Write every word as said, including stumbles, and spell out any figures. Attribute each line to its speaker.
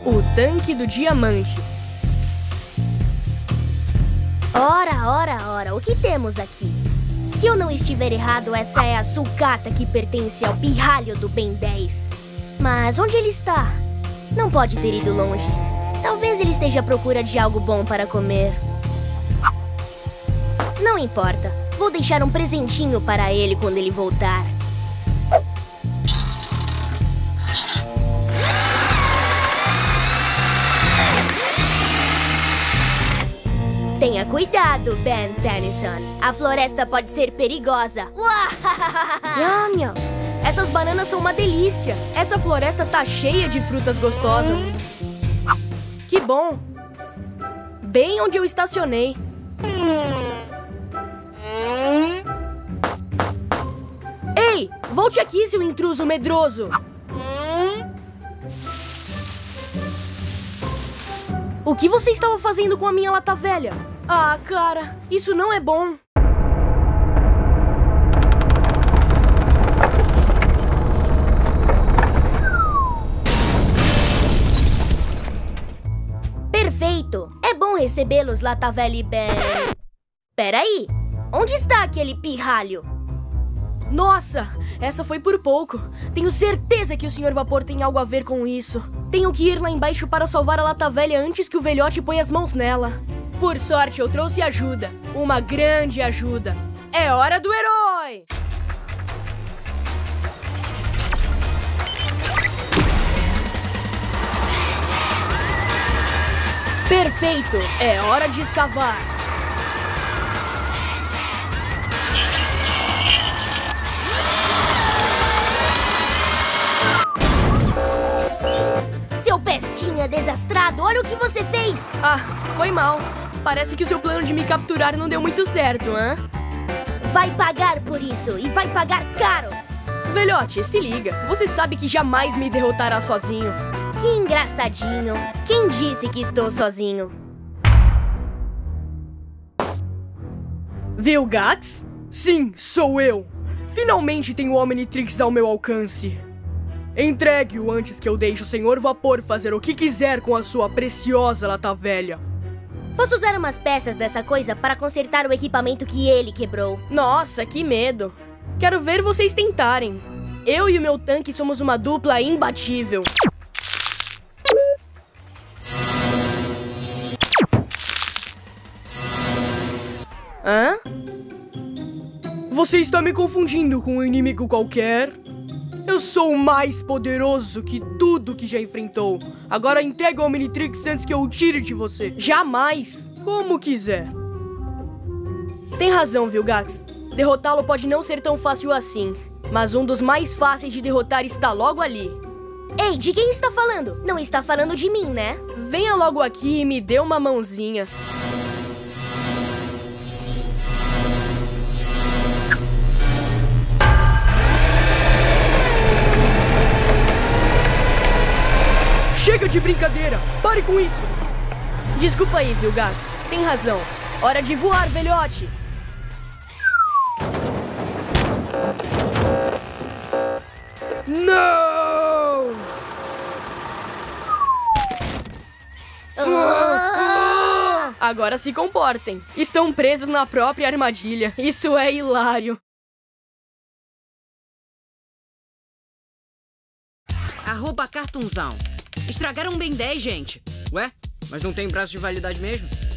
Speaker 1: O tanque do diamante.
Speaker 2: Ora, ora, ora, o que temos aqui? Se eu não estiver errado, essa é a sucata que pertence ao pirralho do Ben dez. Mas onde ele está? Não pode ter ido longe. Talvez ele esteja à procura de algo bom para comer. Não importa. Vou deixar um presentinho para ele quando ele voltar. Tenha cuidado, Ben Tennyson. A floresta pode ser perigosa.
Speaker 1: Nham, nham. Essas bananas são uma delícia. Essa floresta tá cheia de frutas gostosas. Que bom. Bem onde eu estacionei. Ei, volte aqui, seu intruso medroso. O que você estava fazendo com a minha lata velha? Ah, cara, isso não é bom.
Speaker 2: Perfeito! É bom recebê-los, lata velha e Ben... Peraí, onde está aquele pirralho?
Speaker 1: Nossa, essa foi por pouco. Tenho certeza que o senhor Vapor tem algo a ver com isso. Tenho que ir lá embaixo para salvar a lata velha antes que o velhote ponha as mãos nela. Por sorte, eu trouxe ajuda. Uma grande ajuda. É hora do herói! Perfeito! É hora de escavar.
Speaker 2: Seu pestinha desastrado, olha o que você fez!
Speaker 1: Ah, foi mal. Parece que o seu plano de me capturar não deu muito certo, hã?
Speaker 2: Vai pagar por isso, e vai pagar caro!
Speaker 1: Velhote, se liga. Você sabe que jamais me derrotará sozinho.
Speaker 2: Que engraçadinho. Quem disse que estou sozinho?
Speaker 1: Vilgax? Sim, sou eu. Finalmente tenho o Omnitrix ao meu alcance. Entregue-o antes que eu deixe o senhor Vapor fazer o que quiser com a sua preciosa lata velha.
Speaker 2: Posso usar umas peças dessa coisa para consertar o equipamento que ele quebrou.
Speaker 1: Nossa, que medo. Quero ver vocês tentarem. Eu e o meu tanque somos uma dupla imbatível. Hã? Você está me confundindo com um inimigo qualquer? Eu sou o mais poderoso que tudo que já enfrentou. Agora entregue o Omnitrix antes que eu o tire de você. Jamais! Como quiser. Tem razão, Vilgax. Derrotá-lo pode não ser tão fácil assim. Mas um dos mais fáceis de derrotar está logo ali.
Speaker 2: Ei, de quem está falando? Não está falando de mim, né?
Speaker 1: Venha logo aqui e me dê uma mãozinha. Chega de brincadeira! Pare com isso! Desculpa aí, Vilgax. Tem razão. Hora de voar, velhote! Não!
Speaker 2: Ah!
Speaker 1: Agora se comportem. Estão presos na própria armadilha. Isso é hilário.
Speaker 3: Arroba Cartunzão. Estragaram o Ben dez, gente. Ué, mas não tem prazo de validade mesmo?